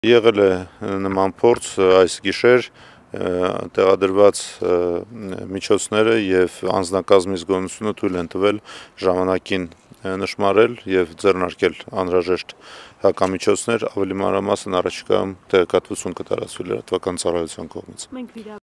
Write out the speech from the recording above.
Եղել է նման փորձ այս գիշեր տեղադրված միջոցները եւ անձնակազմի զգոնությունը թույլ են տվել ժամանակին նշмарել եւ ձեռնարկել անհրաժեշտ հակամիջոցներ, ավելի մանրամասն առաջիկայում տեղեկատվություն կտարածվի լրատվական ծառայության կողմից։